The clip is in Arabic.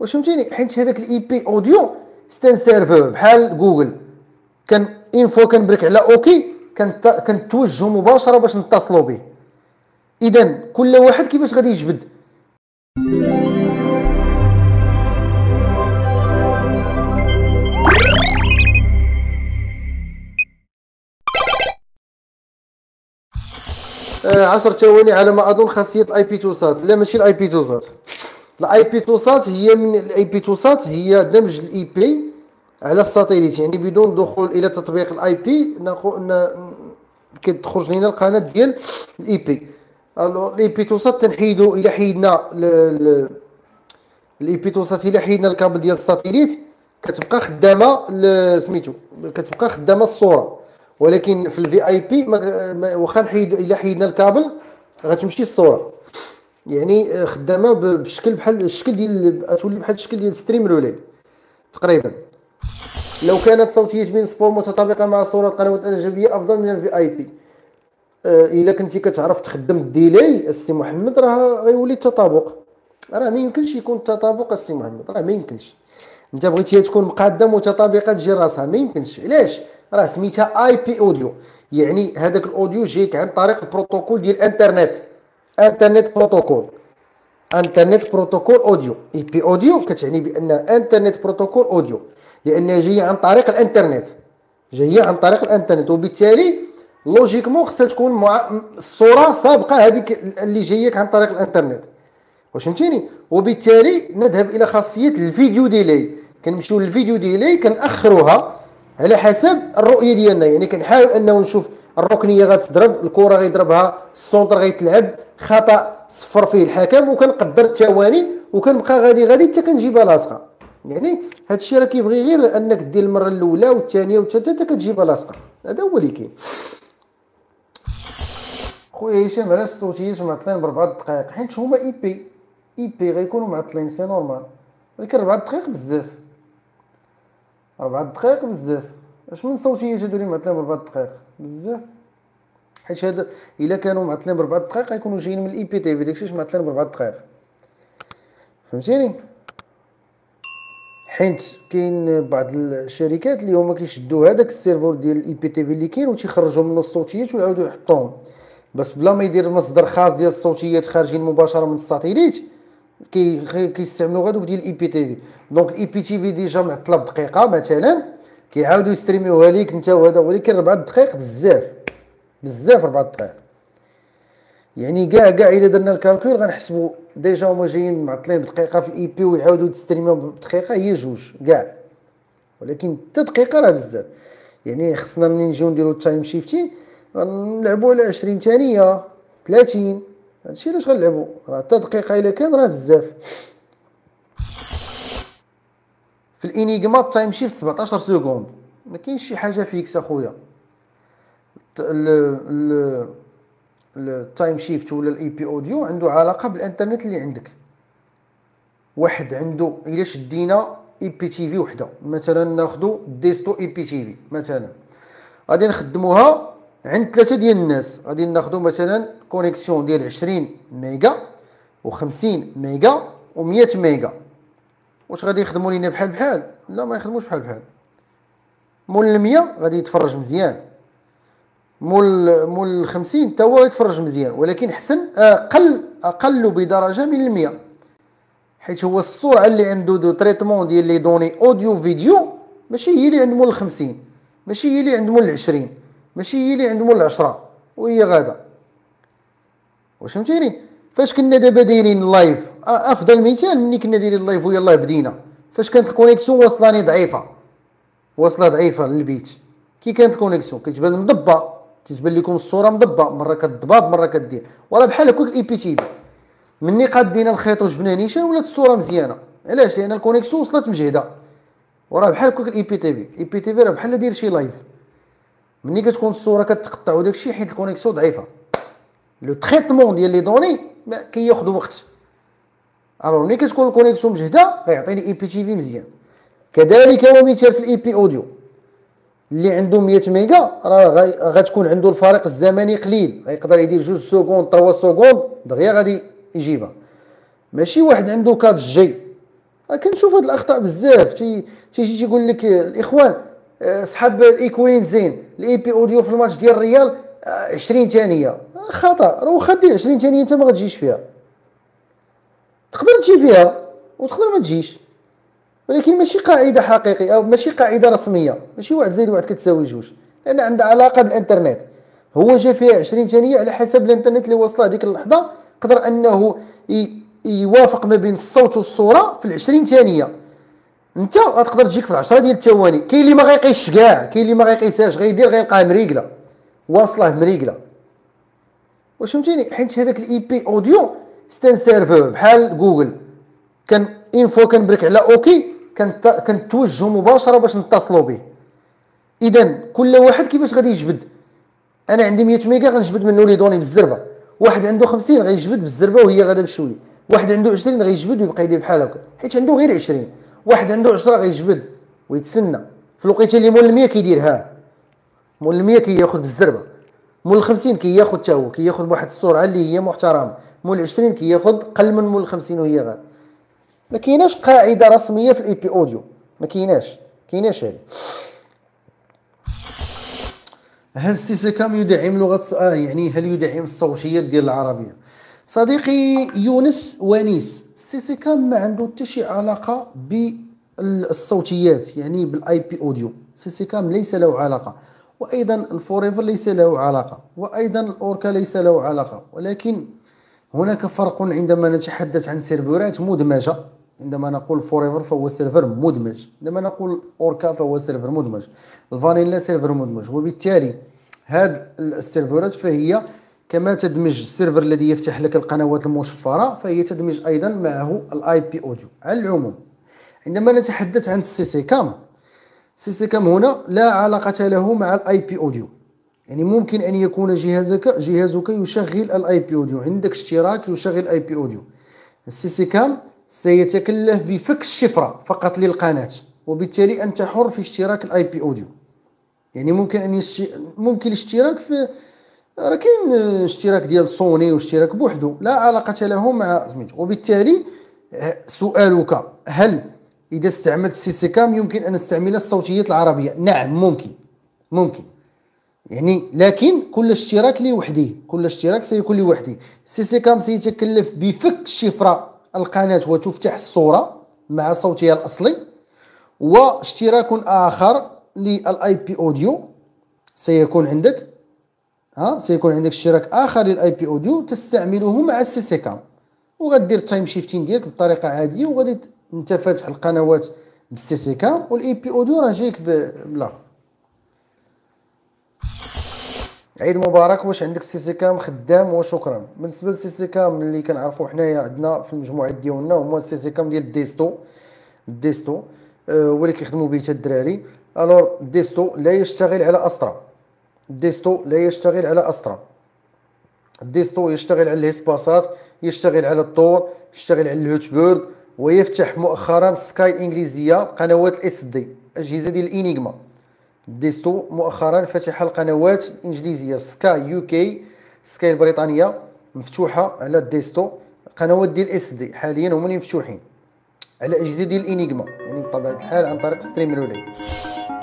واش فهمتيني؟ حيت هذاك الاي بي اوديو ستان سيرفور بحال جوجل، كان اون فوا كنبرك على اوكي كنتوجهوا مباشره باش نتصلوا به. اذا كل واحد كيفاش غادي يجبد. عشر ثواني على ما اظن خاصيه الاي بي تو سات. لا ماشي الاي بي تو سات، الاي بي تو سات هي من الاي بي تو سات هي دمج الاي بي على الساتيليت، يعني بدون دخول الى تطبيق الاي بي كتخرج لنا القناه ديال الاي بي. الوغ الاي بي تو سات تنحيدو الى حيدنا الاي بي تو سات الى حيدنا الكابل ديال الساتيليت كتبقى خدامه سميتو كتبقى خدامه الصوره، ولكن في الفي اي بي واخا نحيدو الى حيدنا الكابل غتمشي الصوره، يعني خدامه بشكل بحال الشكل ديال غتولي بحال الشكل ديال ستريم رولي تقريبا. لو كانت صوتيه بين سبور متطابقه مع صوره القنوات الاجنبيه افضل من الفي اي بي. الا كنتي كتعرف تخدم الديلي السي محمد راه غيولي التطابق. راه ما يمكنش يكون التطابق السي محمد، راه ما يمكنش. انت بغيتيها تكون مقاده متطابقه تجي راسها، ما يمكنش. علاش؟ راه سميتها اي بي اوديو، يعني هذاك الاوديو جايك عن طريق البروتوكول ديال الانترنت، انترنت بروتوكول، انترنت بروتوكول اوديو. اي بي اوديو كتعني بان انترنت بروتوكول اوديو، لانها جايه عن طريق الانترنت، جايه عن طريق الانترنت، وبالتالي لوجيكمون خصها تكون مع الصوره سابقه هذيك اللي جايك عن طريق الانترنت. واش فهمتيني؟ وبالتالي نذهب الى خاصيه الفيديو ديلي، كنمشيو للفيديو ديلي كنأخروها على حسب الرؤيه ديالنا، يعني كنحاول انه نشوف الركنيه غتضرب، الكره غيضربها، السونتر غيتلعب، خطا صفر فيه الحكم، وكنقدر الثواني وكنبقى غادي حتى كنجيبها لاصقه. يعني هادشي راه كيبغي غير انك دير المره الاولى والثانيه والثالثه حتى كتجيبها لاصقه، هذا هو اللي كاين. خويا هشام علاش الصوتيات معطلين ب4 دقائق؟ حيت هما اي بي غيكونوا معطلين، سي نورمال، ولكن 4 دقائق بزاف، 4 دقائق بزاف. اش من صوتيات هادو اللي معطلين ب4 دقائق بزاف؟ حيت هذا الا كانوا معطلين ب4 دقائق غيكونوا جايين من الاي بي تي في، داكشي معطلين ب4 دقائق، فهمتيني؟ حيت كاين بعض الشركات اللي هما كيشدوا هذاك السيرفور ديال الاي بي تي في اللي كاين وتيخرجوا منه الصوتيات ويعاودوا يحطوهم، بس بلا ما يدير مصدر خاص ديال الصوتيات خارجين مباشره من الساتيليت. كيستعملوا غادوك ديال الاي بي تي في. دونك الاي بي تي في ديجا معطله بدقيقه مثلا، كيعاودوا يستريميوها ليك انت وهذا، ولكن 4 دقائق بزاف بزاف. 4 دقائق يعني كاع الا درنا الكالكول غنحسبوا ديجا هما جايين معطلين بدقيقه في الاي بي ويعاودوا يستريميو بدقيقه هي جوج كاع، ولكن حتى دقيقه راه بزاف. يعني خصنا ملي نجيو نديرو التايم شيفتين غنلعبوا على 20 ثانيه 30، هادشي علاش غنلعبوا، راه حتى دقيقه الا كان راه بزاف. في الانيغما التايم شيفت 17 سكوند، ما كاينش شي حاجه فيكس اخويا. التايم شيفت ولا الاي بي اوديو عنده علاقه بالانترنت اللي عندك. واحد عنده الا شدينا اي بي تي في وحده مثلا، ناخذوا ديستو اي بي تي في مثلا، غادي نخدموها عند 3 ديال الناس. غادي ناخذوا مثلا كونيكسيون ديال 20 ميغا و50 ميغا و100 ميغا. واش غادي يخدموا لينا بحال بحال؟ لا، ما يخدموش بحال بحال. مول 100 غادي يتفرج مزيان، مول 50 حتى هو يتفرج مزيان، ولكن حسن اقل بدرجه من 100، حيت هو السرعه اللي عنده دو تريتمون ديال لي دوني اوديو فيديو ماشي هي اللي عند مول 50، ماشي هي اللي عند مول 20، ماشي هي اللي عند مول 10، وهي غادا. واش فهمتيني؟ فاش كنا دابا دايرين اللايف، افضل مثال ملي كنا دايرين اللايف ويلاه بدينا، فاش كانت الكونيكسيون واصلاني ضعيفه، واصله ضعيفه للبيت، كي كانت الكونيكسيون كتبان مضبه، تتبان لكم الصوره مضبه، مره كتضباب مره كدير، وراه بحال هكاك الاي بي تي في. مني قادينا الخيط وجبنا نيشان ولات الصوره مزيانه. علاش؟ لان الكونيكسيون وصلت مجهده، وراه بحال هكاك الاي بي تي في. الاي بي تي في راه بحال داير شي لايف، مني كتكون الصوره كتقطع وداك الشيء حيت الكونيكسيون ضعيفه، لو تريتمون ديال لي دوني كياخذ وقت. الوغ ملي كتكون الكونيكسيون مجهده غيعطيني اي بي تي في مزيان. كذلك هو مثال في الاي بي اوديو اللي عنده 100 ميغا، راه غتكون عنده الفارق الزمني قليل، غيقدر يدير 2 سكوند 3 سكوند دغيا غادي يجيبها. ماشي واحد عنده 4 جي كنشوف هاد الاخطاء بزاف. تيجي تيقول لك الاخوان صحاب الايكولين زين، الاي بي اوديو في الماتش ديال الريال 20 ثانيه. خطا، راه واخا دير 20 ثانيه انت ما غتجيش فيها، تقدر تجي فيها وتقدر ما تجيش، ولكن ماشي قاعده حقيقيه او ماشي قاعده رسميه. ماشي واحد زائد واحد كتساوي جوج، لان عندها علاقه بالانترنت. هو جا فيها 20 ثانيه على حسب الانترنت اللي وصله هذيك اللحظه، قدر انه يوافق ما بين الصوت والصوره في 20 ثانيه. انت غتقدر تجيك في 10 ديال الثواني. كاين اللي ما غيقيسش كاع، كاين اللي ما غيقيسهاش، غيدير غيلقاها مريقله واصله مريقله. واش فهمتيني؟ حيت هذاك الاي بي اوديو ستان سيرفور بحال جوجل، كان انفو كنبرك على اوكي كنتوجهوا مباشره باش نتصلوا به. اذا كل واحد كيفاش غادي يجبد؟ انا عندي 100 ميغا غنجبد منه لي دوني بالزربه، واحد عنده 50 غيجبد بالزربه وهي غادا بشويه، واحد عنده 20 غيجبد ويبقى يدير بحال هكا حيت عنده غير 20، واحد عنده 10 غيجبد ويتسنى. في الوقيته اللي مول 100 كيدير ها، مول 100 كياخذ بالزربه، مول 50 كياخذ حتى هو كياخذ بواحد السرعه اللي هي محترمه، مول 20 كياخذ قل من مول 50 وهي غير. ما كايناش قاعده رسميه في الاي بي اوديو، ما كايناش هذه. هل السي سي كام يدعم لغه يعني هل يدعم الصوتيات ديال العربيه؟ صديقي يونس ونيس، السي سي كام ما عنده حتى شي علاقه بالصوتيات، يعني بالاي بي اوديو. السي سي كام ليس له علاقه، وايضا الفوريفر ليس له علاقه، وايضا الاوركا ليس له علاقه. ولكن هناك فرق عندما نتحدث عن سيرفرات مدمجه. عندما نقول فوريفر فهو سيرفر مدمج، عندما نقول اوركا فهو سيرفر مدمج، الفانيلا سيرفر مدمج. وبالتالي هاد السيرفرات فهي كما تدمج السيرفر الذي يفتح لك القنوات المشفره، فهي تدمج ايضا معه الاي بي اوديو. على العموم عندما نتحدث عن السي سي كام، السي سي كام هنا لا علاقه له مع الاي بي اوديو. يعني ممكن ان يكون جهازك يشغل الاي بي اوديو، عندك اشتراك يشغل الاي بي اوديو. السي سي كام سيتكلف بفك الشفره فقط للقناه، وبالتالي انت حر في اشتراك الاي بي اوديو. يعني ممكن الاشتراك في راه كاين اشتراك ديال سوني واشتراك بوحدو لا علاقه له مع سميتو. وبالتالي سؤالك هل اذا استعملت السي سي كام يمكن ان نستعمل الصوتيات العربيه؟ نعم ممكن يعني، لكن كل اشتراك لوحده، كل اشتراك سيكون لوحده. السي سي كام سيتكلف بفك شفره القناه وتفتح الصوره مع صوتها الاصلي، واشتراك اخر للاي بي اوديو سيكون عندك. سيكون عندك اشتراك اخر للاي بي اوديو تستعمله مع السي سي كام، وغدير التايم شيفتين ديالك بطريقه عاديه، وغادي انت فاتح القنوات بالسي سي كام والاي بي اوديو راه جايك بالاخر. عيد مبارك. واش عندك السي سي كام خدام؟ وشكرا. بالنسبه للسي سي كام اللي كنعرفوا حنايا عندنا في المجموعات ديالنا هما السي سي كام ديال الديستو هو اللي كيخدموا به حتى الدراري. الور الديستو لا يشتغل على استرا، الديستو لا يشتغل على استرا، الديستو يشتغل على الهيسباسات، يشتغل على الطور، يشتغل على الهوتبيرد، ويفتح مؤخرا سكاي الانجليزيه، قنوات الاس دي، اجهزه ديال الانيغما. ديستو مؤخرا فتح القنوات الانجليزيه سكاي يو كي، سكاي البريطانيه مفتوحه على الديستو. قنوات ديال اس دي حاليا هما اللي مفتوحين على اجهزه ديال الانيغما، يعني بطبيعه الحال عن طريق ستريم ريلي.